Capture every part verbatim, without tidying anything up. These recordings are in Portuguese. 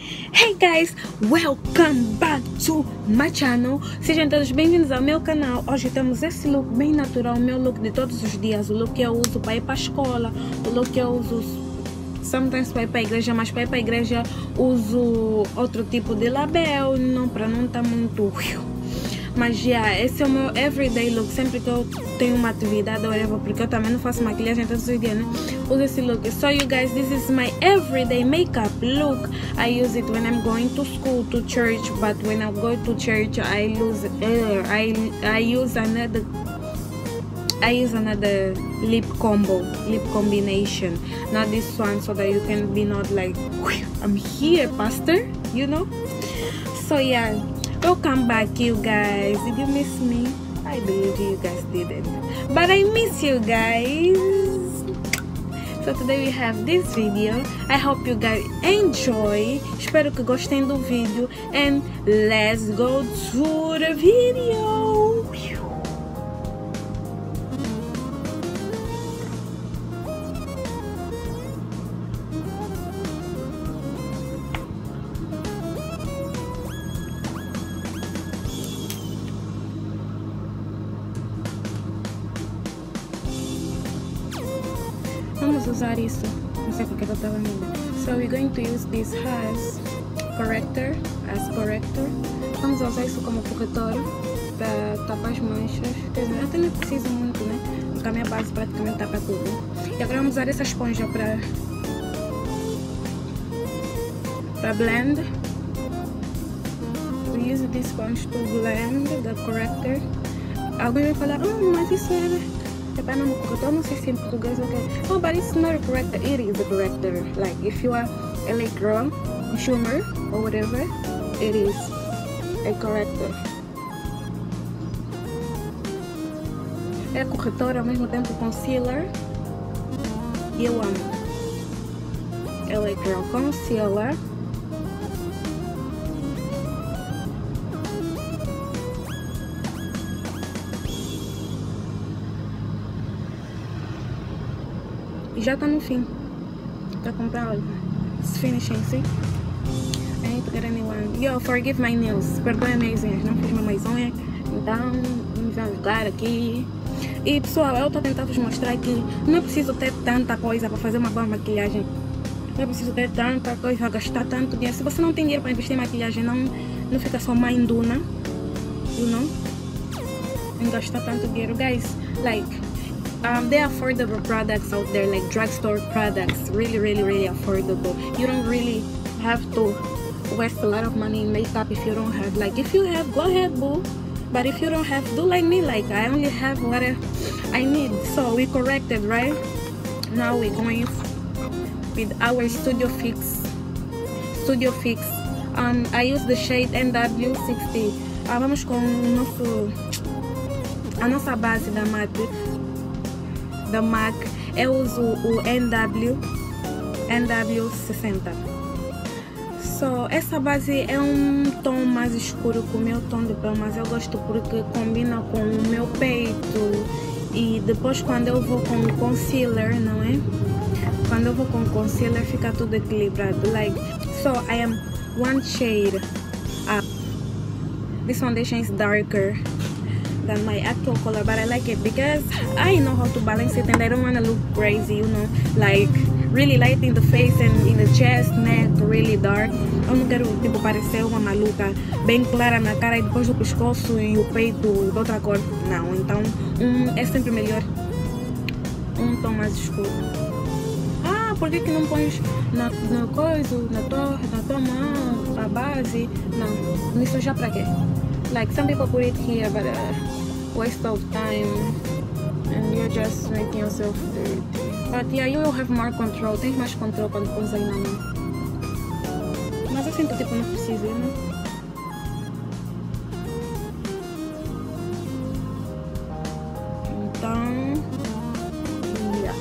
Hey guys, welcome back to my channel. Sejam todos bem-vindos ao meu canal. Hoje temos esse look bem natural, o meu look de todos os dias. O look que eu uso para ir para a escola, o look que eu uso sometimes para ir para a igreja, mas para ir para a igreja uso outro tipo de label, não, para não estar muito... Mas já, yeah, esse é o meu everyday look, sempre que eu tenho uma atividade ou whatever, porque eu também não faço maquilhagem todos os dias, né? Uso esse look. So you guys, this is my everyday makeup look. I use it when I'm going to school, to church, but when I go to church, I use, uh, I, I use another, I use another lip combo, lip combination, not this one, so that you can be not like, I'm here, pastor, you know? So yeah. Welcome back, you guys. Did you miss me? I believe you guys didn't, but I miss you guys. So today we have this video. I hope you guys enjoy. Espero que gostem do vídeo. And let's go to the video. Vamos usar isso, não sei porque eu estava vendo. So we're going to use this as corrector, as corrector. Vamos usar isso como corretor para tapar as manchas. Quer dizer, até não preciso muito, né? Porque a minha base praticamente tapa tudo. E agora vamos usar essa esponja para para blend. We use this sponge to blend the corrector. Alguém vai falar, oh, mas isso era... I don't say in Portuguese, okay? Oh, but it's not a corrector. It is a corrector. Like if you are a like girl, consumer or whatever, it is a corrector. É corretor ao mesmo tempo concealer. E eu amo. L A Girl Concealer. E já tá no fim. Tá comprado. It's finishing, see? I need to get a new one. Yo, forgive my nails. Perdoe minhas unhas. Não fiz mais unha. Então, vamos jogar aqui. E pessoal, eu tô tentando vos mostrar que não é preciso ter tanta coisa para fazer uma boa maquilhagem. Não é preciso ter tanta coisa, gastar tanto dinheiro. Se você não tem dinheiro para investir em maquilhagem, não, não fica só mãe duna. You know? Em gastar tanto dinheiro. Guys, like... Um, there are affordable products out there, like drugstore products, really really really affordable. You don't really have to waste a lot of money in makeup if you don't have. Like if you have, go ahead boo, but if you don't have, do like me. Like I only have what I need. So we corrected, right? Now we're going with our Studio Fix Studio Fix. um, I use the shade N W sixty. uh, Vamos com o nosso, a nossa base da matte da MAC. Eu uso o N W N W sessenta. So, essa base é um tom mais escuro que o meu tom de pele, mas eu gosto porque combina com o meu peito. E depois quando eu vou com o concealer, não é? Quando eu vou com o concealer fica tudo equilibrado. Like, so I am one shade up. This foundation is darker than my actual color, but I like it because I know how to balance it and I don't want to look crazy, you know, like really light in the face and in the chest, neck, really dark. Eu não quero tipo parecer uma maluca bem clara na cara e depois do pescoço e o peito de outra cor. Não, então um, é sempre melhor um tom mais escuro. Ah, por que que não pões na, na coisa, na tua, na tua mão, a base? Não, isso já pra quê? Like some people put it here, but uh, waste of time, and you're just making yourself dirty. But yeah, you will have more control. Tens mais control quando pões aí na mão. Mas eu sinto tipo não preciso, né? Então, yeah.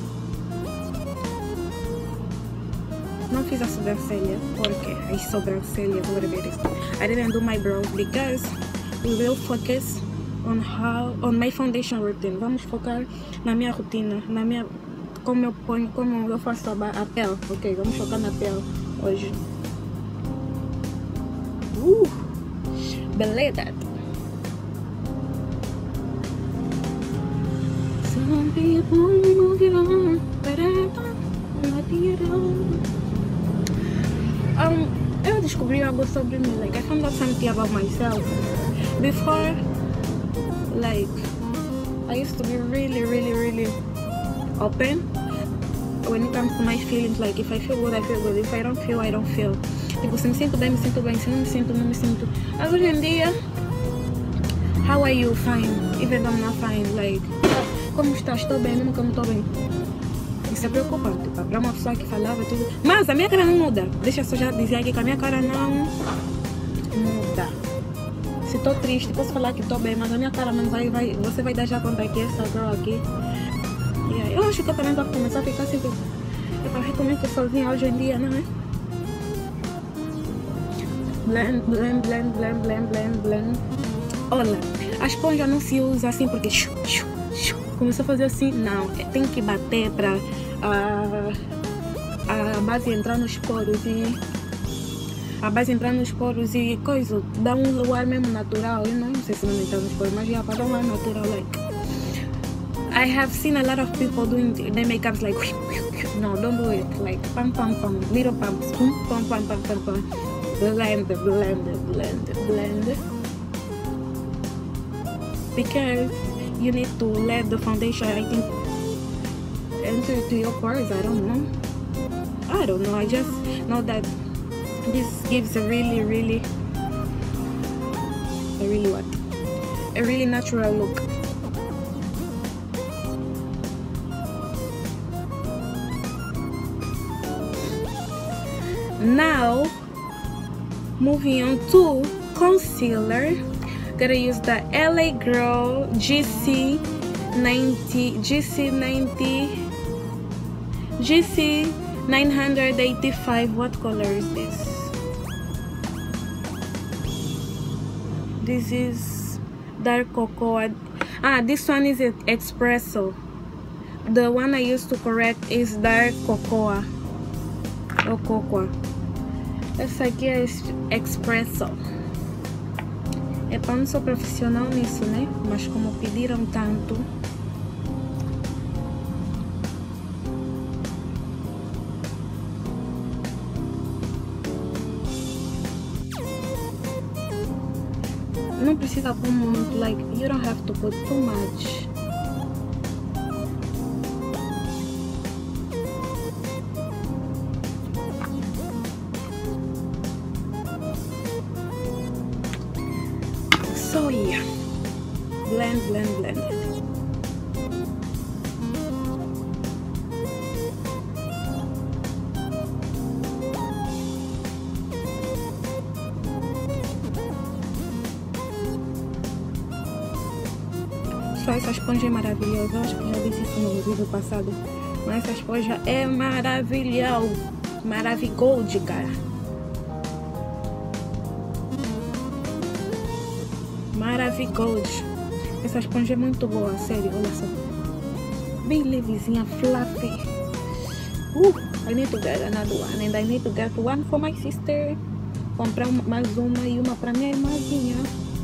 Não fiz a sobrancelha porque as sobrancelhas, whatever it is. I didn't do my brows because we will focus on how on my foundation routine. Vamos focar na minha rotina, na minha como eu ponho, como eu faço a, a pele. Ok, vamos focar na pele hoje. Uh, beleza. Some people move on, but I don't let it on. Um, eu descobri algo sobre mim. Like, I found out something about myself. Before, like, I used to be really, really, really open when it comes to my feelings. Like, if I feel good, I feel good. If I don't feel, I don't feel. Tipo, se me sinto bem, me sinto bem. Se não me sinto, não me sinto. Mas hoje em dia, how are you? Fine. Even though I'm not fine. Like, como estás? Estou bem, nunca não estou bem. Isso é preocupante, tá? Para uma pessoa que falava tudo. Mas a minha cara não muda. Deixa eu só já dizer aqui que a minha cara não muda. Se estou triste, posso falar que estou bem, mas a minha cara não vai, vai. Você vai dar já conta que essa girl aqui. Yeah. Eu acho que eu também vou começar a ficar sempre. Eu recomendo sozinha hoje em dia, não é? Blend, blend, blend, blend, blend, blend, blend. Olha, a esponja não se usa assim porque começou a fazer assim. Não, tem que bater para a, a base entrar nos poros e a base entrar nos poros e coisa, dá um ar mesmo natural. Eu não sei se não entrar nos poros, mas já para dar um ar natural. Like, I have seen a lot of people doing their makeups like no, don't do it. Like pam pam pam, little pumps, pum pam pam pam pam pam. Blend, blend, blend, blend. Because you need to let the foundation, I think, enter to your pores. I don't know. I don't know. I just know that this gives a really, really, a really what? A really natural look. Now, moving on to concealer. Gotta use the L A Girl G C ninety G C ninety G C nine eighty-five. What color is this? This is dark cocoa. Ah, this one is espresso. The one I used to correct is dark cocoa or cocoa. Essa aqui é espresso. É para não sou profissional nisso, né? Mas como pediram tanto. Não precisa pôr muito, like, you don't have to put too much. So yeah, blend, blend, blend. Só essa esponja é maravilhosa. Eu acho que já disse isso no vídeo passado. Mas essa esponja é maravilhosa. Maravigold, cara. Maravigold. Essa esponja é muito boa, sério, olha só. Bem levezinha, fluffy. Uh, I need to get another one. And I need to get one for my sister. Comprar mais uma e uma pra minha irmãzinha.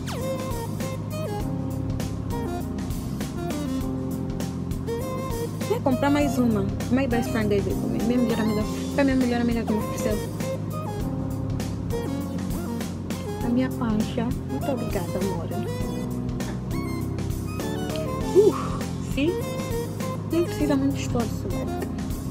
Vou comprar mais uma. My best friend dele comigo. Minha melhor amiga. Foi a minha melhor amiga que me ofereceu. A minha pancha. Muito obrigada, amor. Uh, sim? Nem precisa muito esforço, né?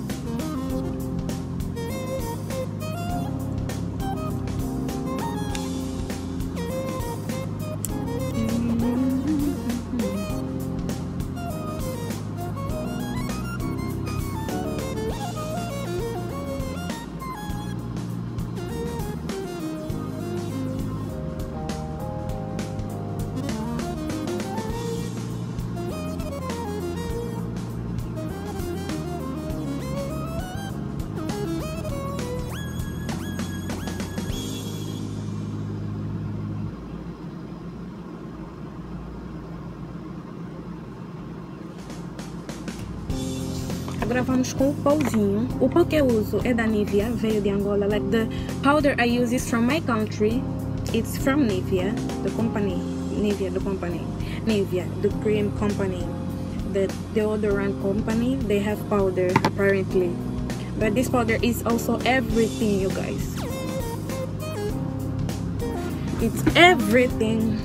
Agora vamos com o pauzinho. O pau que eu uso é da Nivea, veio de Angola. Like the powder I use is from my country. It's from Nivea, the company. Nivea, the company. Nivea, the cream company. The deodorant company. They have powder apparently. But this powder is also everything, you guys. It's everything.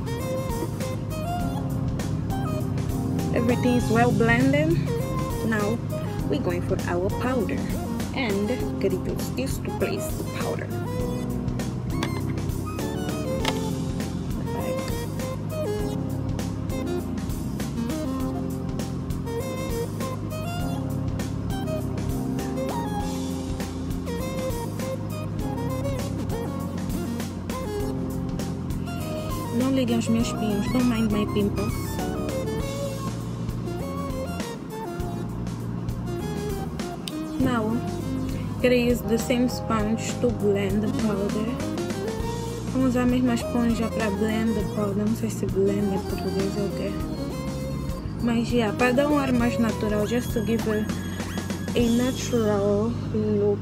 Everything is well blended. Now we're going for our powder, and gotta use this to place the powder. Não liguem aos meus pinos, don't mind my pimples. Now, gotta use the same sponge to blend the powder. Vamos usar a mesma esponja para blend the powder. Não sei se blend em português é o quê. Mas, yeah, para dar um ar mais natural, just to give a, a natural look.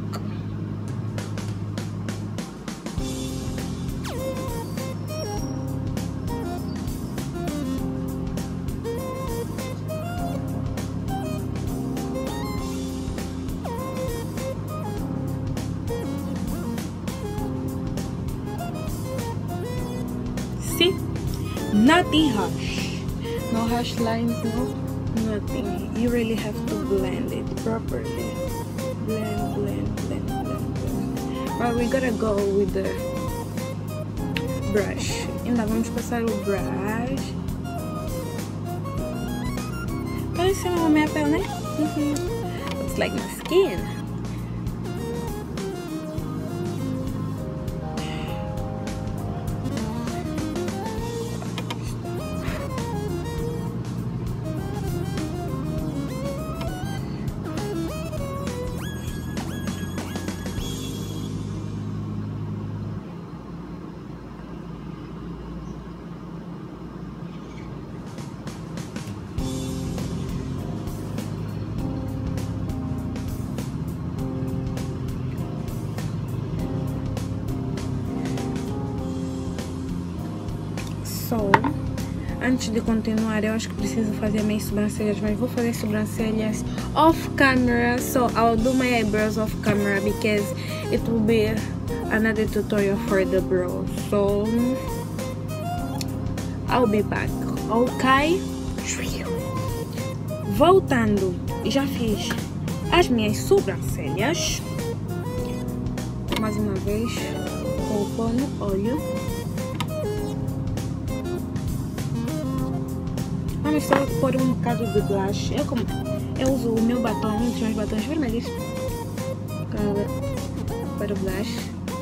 See? Nothing harsh. No harsh lines, no nothing. You really have to blend it properly. Blend, blend, blend, blend, blend. But we gotta go with the brush. Ainda vamos passar o brush. Parece uma minha pele, né? Mm-hmm. Looks like my skin. So, antes de continuar, eu acho que preciso fazer minhas sobrancelhas, mas vou fazer sobrancelhas off camera. So I'll do my eyebrows off camera because it will be another tutorial for the brows. So I'll be back, ok? Voltando, já fiz as minhas sobrancelhas. Mais uma vez, com o pó no olho. Vamos só pôr um bocado de blush. Eu, como, eu uso o meu batom, um dos meus batons vermelhos para o blush.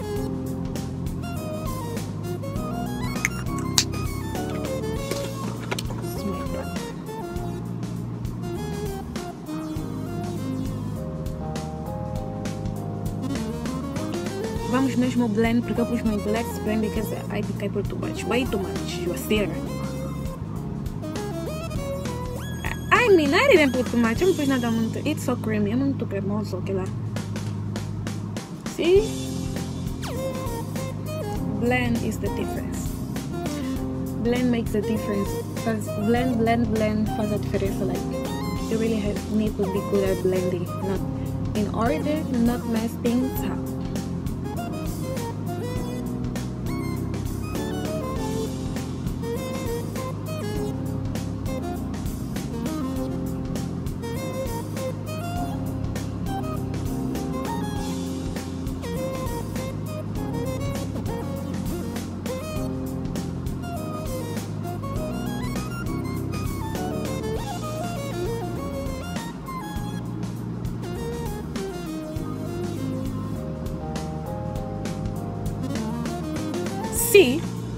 Vamos mesmo blend, porque eu pus my black spray because I think I put too much, way too much. You see? I mean, I didn't put too much. Eu não pus nada muito. It's so creamy. É muito cremoso aquilo lá. See? Blend is the difference. Blend makes the difference. Faz, blend, blend, blend faz a diferença. Like, you really have, need to be good at blending. Not in order, not mess things up. See?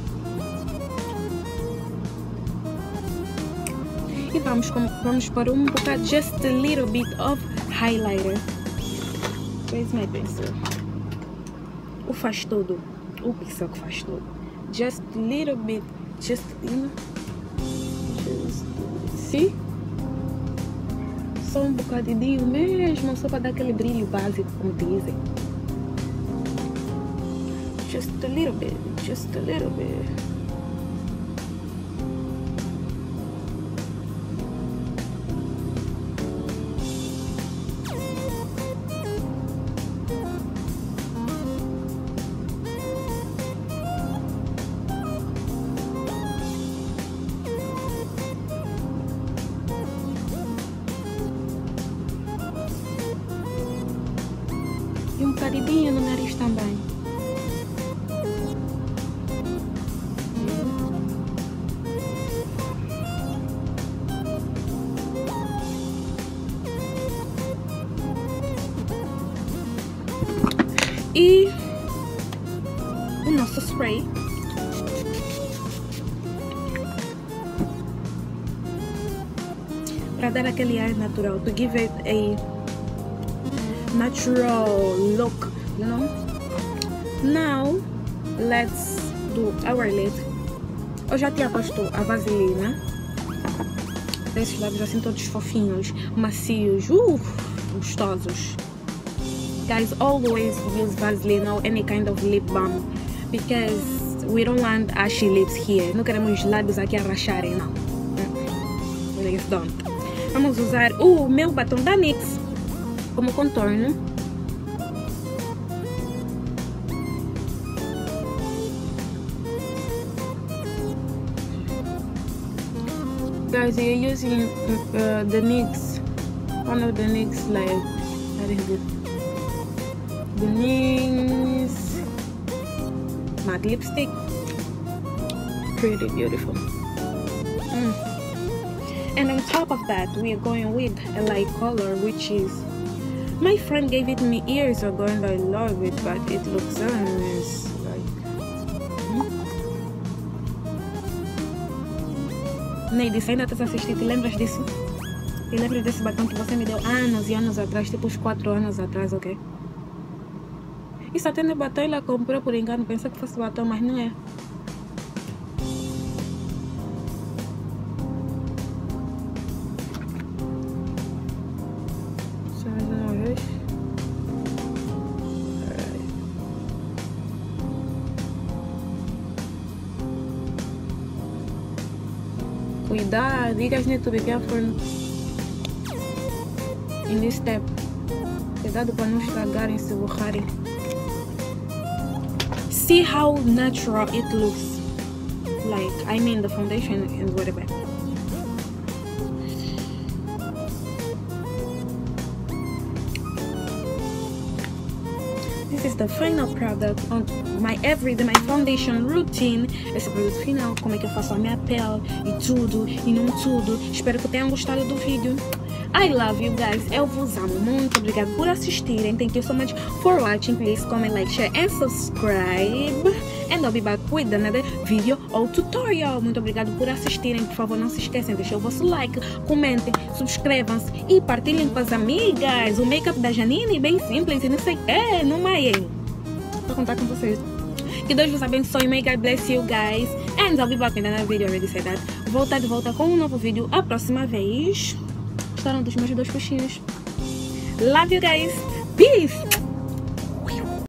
E vamos, vamos para um bocado, just a little bit of highlighter. Where's my pencil? O faz tudo. O pincel que faz tudo. Just a little bit. Just, you know. Just, see? Só um bocadinho mesmo, só para dar aquele brilho básico, como dizem. just a little bit, just a little bit. E um bocadinho no nariz também. E o nosso spray. Para dar aquele ar natural, to give it a natural look, you know. Now let's do our lid. Eu já tinha posto a vaselina. Esses lábios assim todos fofinhos, macios, uh, gostosos. Guys, always use Vaseline or any kind of lip balm because we don't want ashy lips here. Não queremos lábios aqui a racharem, não. Please don't. Vamos usar o meu batom da NYX como contorno. Guys, you're using uh, the NYX, one of the NYX like, that is good. The NYX matte lipstick, pretty beautiful. Mm. And on top of that, we are going with a light color, which is, my friend gave it me years ago and I love it, but it looks nice. Like, hmm? Neide, você ainda estás assistindo? Te lembras disso? Te lembras desse batom que você me deu anos e anos atrás, tipo uns quatro anos atrás, ok? Isso até não é batom, ela comprou por engano, pensei que fosse batom, mas não é. Só mais uma vez. Cuidado, you guys need to be careful in this step. Cuidado para não estragarem, se borrarem. See how natural it looks like, I mean the foundation and whatever. This is the final product on my everyday, my foundation routine. Esse produto final, como é que eu faço a minha pele e tudo, e não tudo. Espero que tenham gostado do vídeo. I love you guys. Eu vos amo. Muito obrigada por assistirem. Thank you so much for watching. Please comment, like, share and subscribe. And I'll be back with another video or tutorial. Muito obrigada por assistirem. Por favor, não se esqueçam de deixar o vosso like, comentem, subscrevam-se e partilhem com as amigas. O make-up da Janine é bem simples e não sei o que. Não maiem. Vou contar com vocês. Que Deus vos abençoe. May God bless you guys. And I'll be back in another video. Already said that. Vou estar de volta com um novo vídeo a próxima vez. Gostaram dos meus dois coxinhos? Love you guys. Peace.